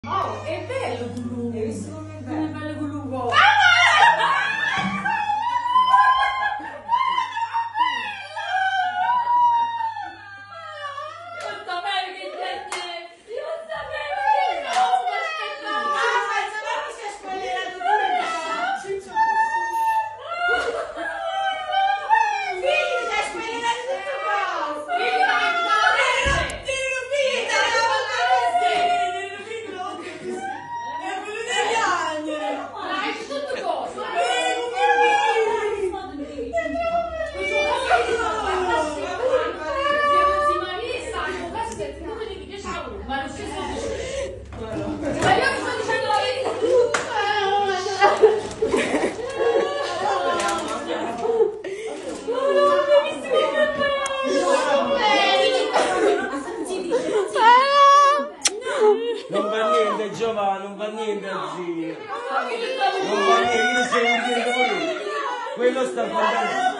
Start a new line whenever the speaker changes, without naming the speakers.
Oh, è bello Gulugo. Hai visto come è bello? Come è bello Gulugo.
Non va niente Giovanni, non va niente zio. Non va niente, io sei un dire quello sta guardando.